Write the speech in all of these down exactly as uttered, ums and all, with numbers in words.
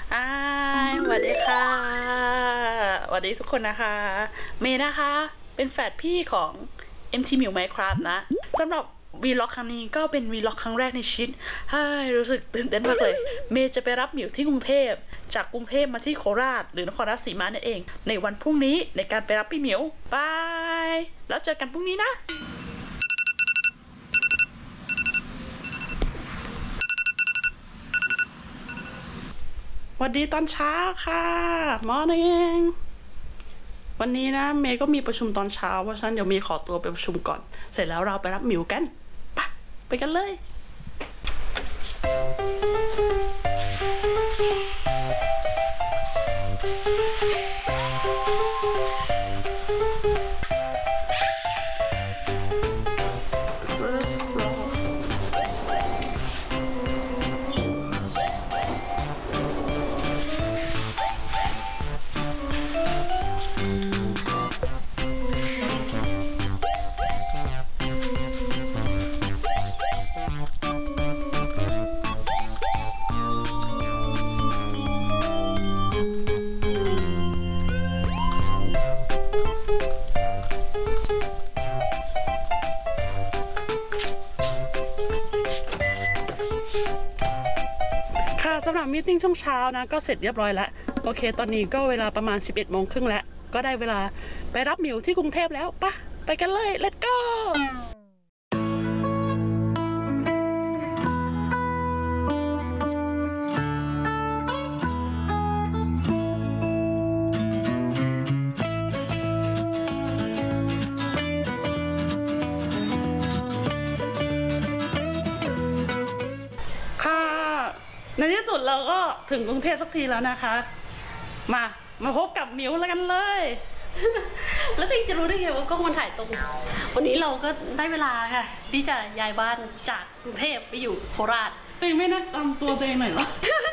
อ่าสวัสดีค่ะสวัสดีทุกคนนะคะเมย์นะคะเป็นแฝดพี่ของ เอ็ม ที มิว Minecraft นะสำหรับวีล็อกครั้งนี้ก็เป็นวีล็อกครั้งแรกในชีวิตเฮ้ยรู้สึกตื่นเต้นมากเลยเมย์จะไปรับหมิวที่กรุงเทพจากกรุงเทพมาที่โคราชหรือนครราชสีมานั่นเองในวันพรุ่งนี้ในการไปรับพี่หมิวบายแล้วเจอกันพรุ่งนี้นะสวัสดีตอนเช้าค่ะมอร์นิ่งวันนี้นะเมย์ก็มีประชุมตอนเช้าเพราะฉะนั้นเดี๋ยวเมย์ขอตัวไปประชุมก่อนเสร็จแล้วเราไปรับหมิวกันไปไปกันเลยสำหรับมีตติ้งช่วงเช้านะก็เสร็จเรียบร้อยแล้วโอเคตอนนี้ก็เวลาประมาณสิบเอ็ดโมงครึ่งแล้วก็ได้เวลาไปรับหมิวที่กรุงเทพแล้วปะไปกันเลย let's goในที่สุดเราก็ถึงกรุงเทพสักทีแล้วนะคะมามาพบกับหมิวแล้วกันเลยแล้วติงจะรู้ได้ไงว่ากล้องมันถ่ายตรงวันนี้เราก็ได้เวลาค่ะที่จะย้ายบ้านจากกรุงเทพไปอยู่โคราชติงไม่แนะนำตัวตัวเองหน่อยหรอ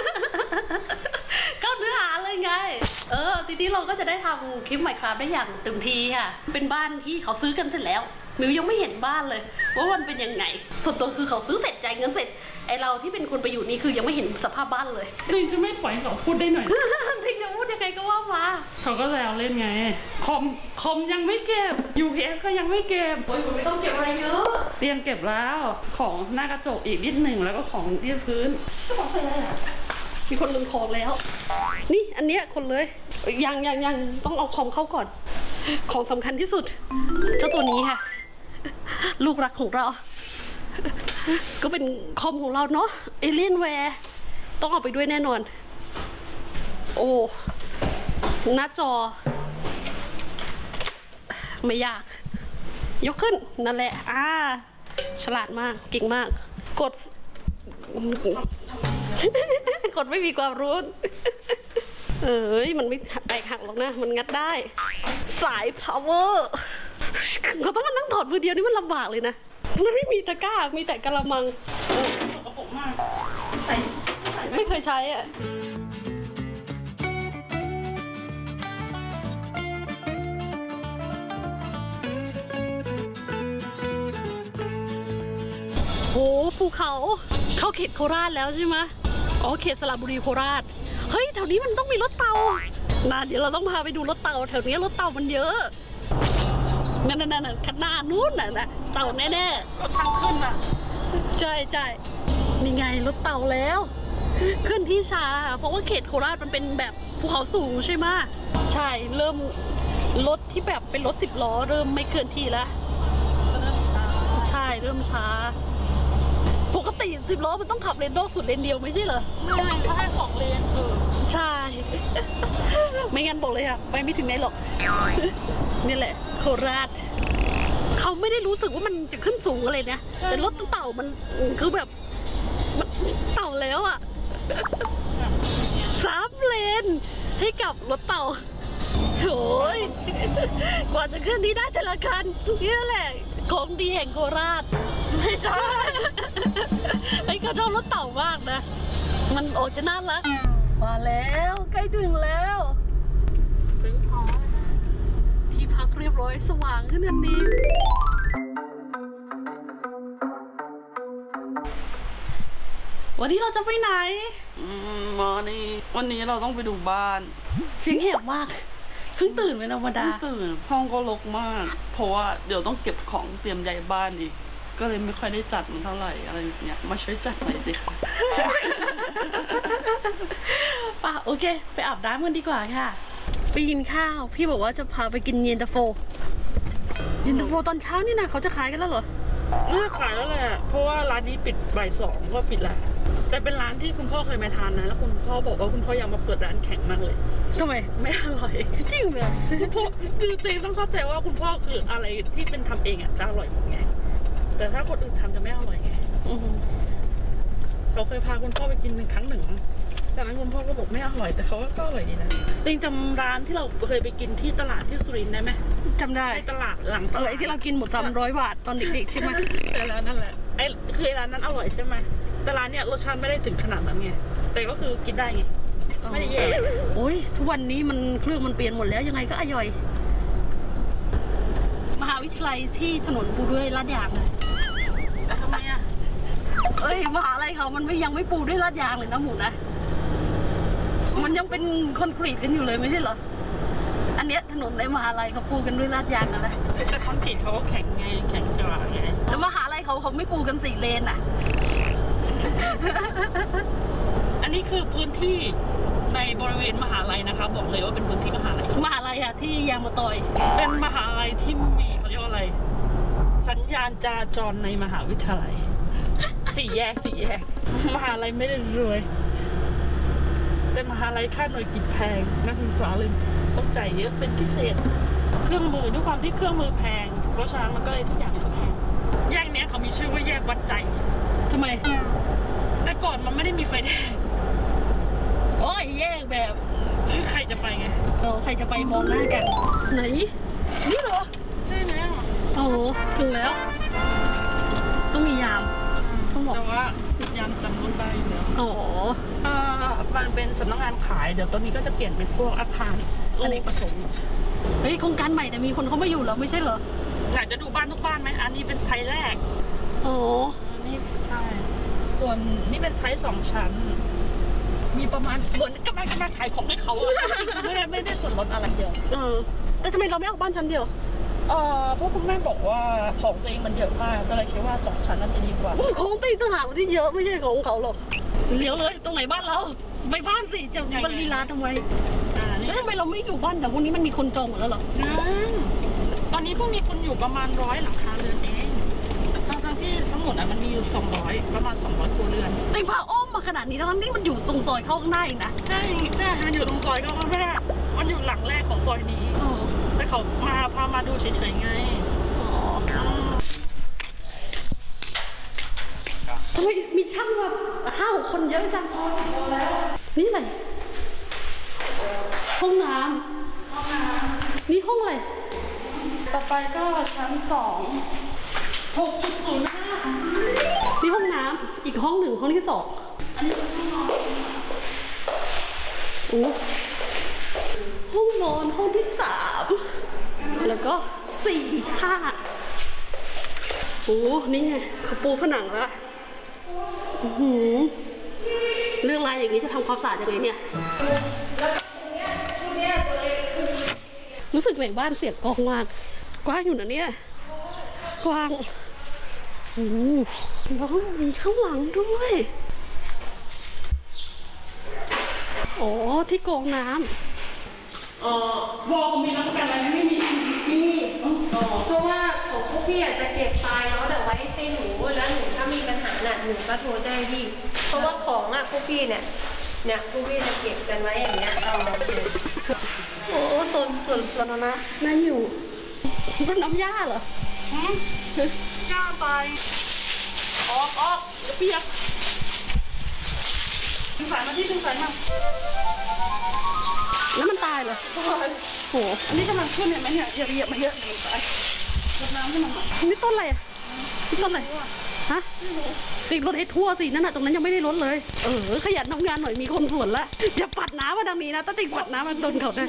ก็เนื้อหาเลยไงเออทีนี้เราก็จะได้ทำคลิป Minecraft ได้อย่างเต็มที่ค่ะเป็นบ้านที่เขาซื้อกันเสร็จแล้วมิวยังไม่เห็นบ้านเลยว่ามันเป็นยังไงส่วนตัวคือเขาซื้อเสร็จจ่ายเงินเสร็จไอเราที่เป็นคนไปอยู่นี่คือยังไม่เห็นสภาพบ้านเลยติงจะไม่ปล่อยเขาพูดได้หน่อยติงจะพูดยังไงก็ว่ามาเขาก็แล้วเล่นไงคอมคอมยังไม่เก็บ ยู พี เอส ก็ยังไม่เก็บโอ้ยคุณไม่ต้องเก็บอะไรเยอะเตรียมเก็บแล้วของหน้ากระจกอีกนิดหนึ่งแล้วก็ของที่พื้นก็บอกใส่เลยอ่ะมีคนลืมของแล้วนี่อันเนี้ยคนเลยยังยังยังต้องเอาคอมเข้าก่อนของสำคัญที่สุดเจ้าตัวนี้ค่ะลูกรักของเราก็เป็นคอมของเราเนาะเอเลียนแวร์ต้องเอาไปด้วยแน่นอนโอ้หน้าจอไม่ยากยกขึ้นนั่นแหละอ่าฉลาดมากเก่งมากกดกดไม่มีความรู้เอ้ยมันไม่แตกหักหรอกนะมันงัดได้สาย power เขาต้องมานั่งถอดมือเดียวนี่มันลำบากเลยนะมันไม่มีตะกร้ามีแต่กระมังสกปรกมากใส่ไม่เคยใช้อ่ะโหภูเขาเข้าเขตโคราชแล้วใช่ไหมอ๋อเขตสระบุรีโคราชเฮ้ยแถวนี้มันต้องมีรถเตานะเดี๋ยวเราต้องพาไปดูรถเตาแถวนี้รถเตามันเยอะนั่นนั่นนั่นขนาดนู้นน่ะนะเต่าแน่ๆรถทางขึ้นอ่ะใช่ใช่นี่ไงรถเต่าแล้วขึ้นที่ช้าเพราะว่าเขตโคราชมันเป็นแบบภูเขาสูงใช่ไหมใช่เริ่มรถที่แบบเป็นรถสิบล้อเริ่มไม่เคลื่อนที่แล้วเริ่มช้าใช่เริ่มช้าปกติสิบล้อมันต้องขับเลนนอกสุดเลนเดียวไม่ใช่เหรอไม่เขาให้สองเลนเออใช่ไม่งั้นบอกเลยค่ะไปไม่ถึงไหนหรอกนี่แหละโคราชเขาไม่ได้รู้สึกว่ามันจะขึ้นสูงอะไรนะแต่รถเต่ามันคือแบบมันเต่าแล้วอ่ะสามเลนให้กับรถเต่าโถยกว่าจะขึ้นนี้ได้แต่ละคันนี่แหละของดีแห่งโคราชไม่ใช่ไอ้ก็ชอบรถเต่ามากนะมันออกจะน่ารักมาแล้วใกล้ถึงแล้วถึงพอที่พักเรียบร้อยสว่างขึ้นทันที วันนี้เราจะไปไหนอืมมานี่วันนี้เราต้องไปดูบ้านเสียงแหบมากเพิ่งตื่นเป็นธรรมดาตื่นห้องก็รกมากเพราะว่าเดี๋ยวต้องเก็บของเตรียมย้ายบ้านอีกก็เลยไม่ค่อยได้จัดมันเท่าไหร่อะไรอย่างเงี้ยมาช่วยจัดหน่อยสิค่ะป่ะโอเคไปอาบน้ำกันดีกว่าค่ะไปกินข้าวพี่บอกว่าจะพาไปกินเย็นตาโฟเย็นตาโฟตอนเช้านี่นะเขาจะขายกันแล้วเหรอน่าขายแล้วแหละเพราะว่าร้านนี้ปิดบ่ายสองก็ปิดแล้วแต่เป็นร้านที่คุณพ่อเคยมาทานนะแล้วคุณพ่อบอกว่าคุณพ่ออยากมาเปิดร้านแข่งมากเลยทำไมไม่อร่อยจริงเลยคุณพ่อคือเตงต้องเข้าใจว่าคุณพ่อคืออะไรที่เป็นทำเองอ่ะจะอร่อยหมดไงแต่ถ้าคนอื่นทำจะไม่อร่อยไงเราเคยพาคุณพ่อไปกินเป็นครั้งหนึ่งจากนั้นคุณพ่อก็บอกไม่อร่อยแต่เขาก็อร่อยดีนะเตงจำร้านที่เราเคยไปกินที่ตลาดที่สุรินทร์ได้ไหมจำได้ตลาดหลังเออไอที่เรากินหมดสามร้อยบาทตอนเด็กๆใช่ไหมแต่ร้านนั่นแหละไอคือร้านนั้นอร่อยใช่ไหมแต่ร้านเนี้ยรสชาติไม่ได้ถึงขนาดนั้นไงแต่ก็คือกินได้ไงไม่ได้แย่โอ้ยทุกวันนี้มันเครื่องมันเปลี่ยนหมดแล้วยังไงก็อร่อยมหาวิทยาลัยที่ถนนปูด้วยลาดยางนะทำไมอ่ะเอ้ยมหาลัยเขามันไม่ยังไม่ปูด้วยลาดยางเลยนะหมูนะมันยังเป็นคอนกรีตกันอยู่เลยไม่ใช่เหรออันเนี้ยถนนในมหาลัยเขาปูกันด้วยลาดยางกันเลยแต่คอนกรีตเขาแข็งไงแข็งกว่าไงแต่มหาลัยเขาเขาไม่ปูกันสี่เลนอ่ะอันนี้คือพื้นที่ในบริเวณมหาลัยนะคะบอกเลยว่าเป็นพื้นที่มหาลัยมหาลัยอะที่ยางมะตอยเป็นมหาลัยที่มีเขาเรียกว่าอะไรสัญญาณจราจรในมหาวิทยาลัยสี่แยกสี่แยกมหาลัยไม่ได้รวยแต่มหาลัยค่าหน่วยกิจแพงนักศึกษาเลยต้องจ่ายเยอะเป็นพิเศษเครื่องมือด้วยความที่เครื่องมือแพงเพราะฉะนั้นมันก็เลยทุกอย่างแพงแยกนี้เขามีชื่อว่าแยกวัดใจทำไมแต่ก่อนมันไม่ได้มีไฟแดงโอ้ยแยกแบบใครจะไปไงเออใครจะไปมองหน้ากันไหนนี่เหรอใช่แล้วโอ้ถึงแล้วต้องมียามต้องบอกแต่ว่ายามจำรถได้อยู่แล้วโอ้เออมันเป็นสำนักงานขายเดี๋ยวตอนนี้ก็จะเปลี่ยนเป็นพวกอาคารอเนกประสงค์เฮ้ยโครงการใหม่แต่มีคนเขาไม่อยู่แล้วไม่ใช่เหรออยากจะดูบ้านทุกบ้านไหมอันนี้เป็นไทยแรกโอ้นี่ใช่ส่วนนี่เป็นไซส์สองชั้นมีประมาณเหมือนกำลังจะมาขายของให้เขาไม่ได้ไม่ได้ส่วนลดอะไรเดียวเออแต่ทำไมเราไม่เอาบ้านชั้นเดียวเออเพราะคุณแม่บอกว่าของตัวเองมันเยอะมากก็เลยคิดว่าสองชั้นน่าจะดีกว่าของตัวเองต่างหากที่เยอะไม่ใช่ของเขาหรอกเลี้ยวเลยตรงไหนบ้านเราไปบ้านสิจะบริลาทำไมแล้วทำไมเราไม่อยู่บ้านแต่พวกนี้มันมีคนจองหมดแล้วหรอตอนนี้เพิ่งมีคนอยู่ประมาณร้อยหลังคาเรือนเองทั้งที่ทั้งหมดอ่ะมันมีอยู่สองร้อยประมาณสองร้อยครัวเรือนแต่พาอ้อมมาขนาดนี้ทั้งที่มันอยู่ตรงซอยเข้าข้างหน้าเองนะใช่ใช่มันอยู่ตรงซอยเข้าข้างหน้ามันอยู่หลังแรกของซอยนี้แต่เขามาพามาดูเฉยๆไงทำไมมีช่างแบบห้าหกคนเยอะจังนี่อะไรห้องน้ำนี่ห้องอะไรต่อไปก็ชั้นสองหกจุดศูนย์ห้านี่ห้องน้ำอีกห้องหนึ่งห้องที่สองอันนี้เป็นห้องนอนโอ้ห้องนอนห้องที่สามแล้วก็สี่ห้าโอ้นี่ไงเขาปูผนังแล้วหืมเรื่องอะไรอย่างนี้จะทำความสะอาดยังไงเนี่ยรู้สึกในบ้านเสียงกองมากกว้างอยู่นะเนี่ยกว้างโอ้แล้วมีข้างหลังด้วยโอ้ที่กองน้ำเออวอลมีรับประกันอะไรไม่มีมีเพราะว่าของพวกพี่อาจจะเก็บไฟล์เนาะแต่ไว้ให้หนูแล้วหนูถ้ามีปัญหาหนักหนูก็โทรแจ้งพี่เพราะว่าของอ่ะพวกพี่เนี่ยเนี่ยพวกพี่จะเก็บกันไว้อย่างเงี้ยเอาโอ้โซนส่วนส่วนนะน่าอยู่เป็นน้ำหญ้าเหรอหญ้าไปออกออกเปียกดึงสายมาที่ดึงสายมาแล้วมันตายเหรอโหอันนี้กำลังขึ้นเห็นไหมเนี่ยเหยียบมาเยอะมันตายรดน้ำให้มันหน่อยนี่ต้นอะไรนี่ต้นอะไรฮะติดรถให้ทั่วสินั่นน่ะตรงนั้นยังไม่ได้รถเลยเออขยันทำงานหน่อยมีคนสวนละอย่าปัดน้ำมาทางนี้นะต้องติดปัดน้ำมันโดนเขาได้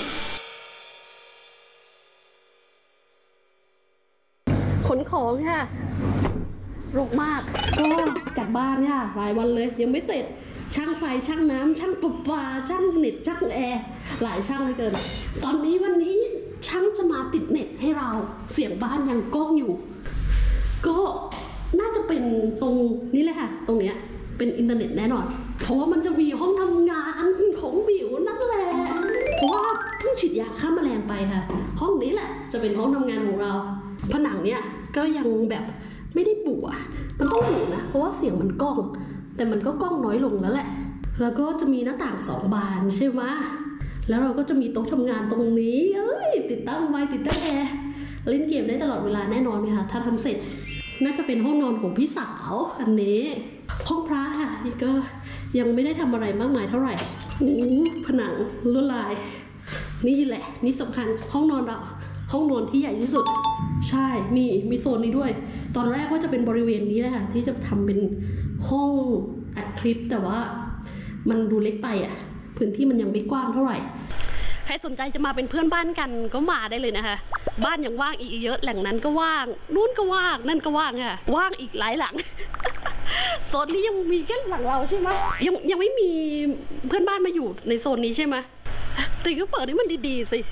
ขนของค่ะรกมากก็จัดบ้านค่ะหลายวันเลยยังไม่เสร็จช่างไฟช่างน้ำช่างประปาช่างเน็ตช่างแอร์หลายช่างเหลือเกินตอนนี้วันนี้ช่างจะมาติดเน็ตให้เราเสียงบ้านยังก้องอยู่ก็น่าจะเป็นตรงนี้เลยค่ะตรงเนี้ยเป็นอินเทอร์เน็ตแน่นอนเพราะว่ามันจะมีห้องทำงานของหมิวนั่นแหละเพราะว่าเพิ่งฉีดยาฆ่าแมลงไปค่ะห้องนี้แหละจะเป็นห้องทำงานของเราผนังเนี้ยก็ยังแบบไม่ได้ปูอ่ะมันต้องปูนะเพราะว่าเสียงมันก้องแต่มันก็ก้องน้อยลงแล้วแหละแล้วก็จะมีหน้าต่างสองบานใช่ไหมแล้วเราก็จะมีโต๊ะทำงานตรงนี้เอ้ยติดตั้งไว้ติดตั้งแอร์เล่นเกมได้ตลอดเวลาแน่นอนเลยค่ะถ้าทำเสร็จน่าจะเป็นห้องนอนของพี่สาวอันนี้ห้องพระค่ะนี่ก็ยังไม่ได้ทำอะไรมากมายเท่าไหร่โอ้ผนังลวดลายนี่แหละนี่สำคัญห้องนอนเราห้องนอนที่ใหญ่ที่สุดใช่มีมีโซนนี้ด้วยตอนแรกว่าจะเป็นบริเวณนี้แหละค่ะที่จะทำเป็นห้องอัดคลิปแต่ว่ามันดูเล็กไปอ่ะพื้นที่มันยังไม่กว้างเท่าไหร่ใครสนใจจะมาเป็นเพื่อนบ้านกันก็มาได้เลยนะคะบ้านยังว่างอีกเยอะแหล่งนั้นก็ว่างนู่นก็ว่างนั่นก็ว่างค่ะว่างอีกหลายหลัง โซนนี้ยังมีแค่หลังเราใช่ไหมยังยังไม่มีเพื่อนบ้านมาอยู่ในโซนนี้ใช่ไหมตีก็เปิดให้มันดีๆสิ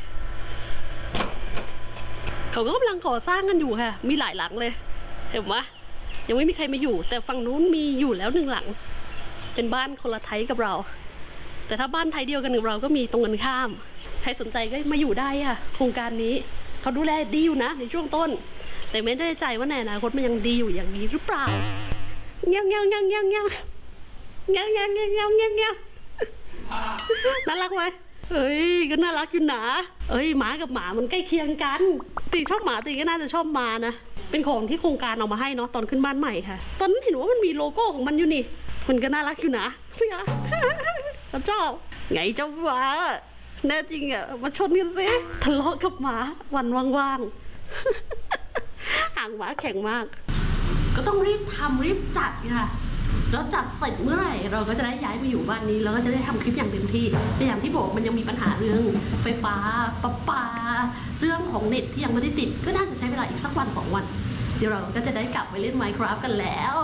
เขาก็กำลังก่อสร้างกันอยู่ค่ะมีหลายหลังเลยเห็นไหมยังไม่มีใครมาอยู่แต่ฝั่งนู้นมีอยู่แล้วหนึ่งหลังเป็นบ้านคนละไทยกับเราแต่ถ้าบ้านไทยเดียวกันกับเราก็มีตรงกันข้ามใครสนใจก็มาอยู่ได้ค่ะโครงการนี้เขาดูแลดีอยู่นะในช่วงต้นแต่ไม่ได้ใจว่าในอนาคตมันยังดีอยู่อย่างนี้หรือเปล่าเงี้ยเงี้ยเงี้ยเงี้ยเงี้ยเงี้ยเงี้ยเงี้ยเงี้ยเงี้ยเงี้ยน่ารักไหมเอ้ยก็น่ารักอยู่นะเอ้ยหมากับหมามันใกล้เคียงกันตีชอบหมาตีก็น่าจะชอบหมานะเป็นของที่โครงการเอามาให้เนาะตอนขึ้นบ้านใหม่ค่ะตอนนั้นเห็นว่ามันมีโลโก้ของมันอยู่นี่มันก็น่ารักอยู่นะพี่อะฉันชอบไงเจ้าหมาแน่จริงอะมาชนกันสิทะเลาะกับหมาวันว่างๆห่างหมาแข็งมากก็ต้องรีบทำรีบจัดค่ะแล้วจัดเสร็จเมื่อไหร่เราก็จะได้ย้ายไปอยู่บ้านนี้แล้วก็จะได้ทำคลิปอย่างเต็มที่แต่อย่างที่บอกมันยังมีปัญหาเรื่องไฟฟ้าประปาเรื่องของเน็ตที่ยังไม่ได้ติดก็น่าจะใช้เวลาอีกสักวันสองวันเดี๋ยวเราก็จะได้กลับไปเล่น Minecraft กันแล้ว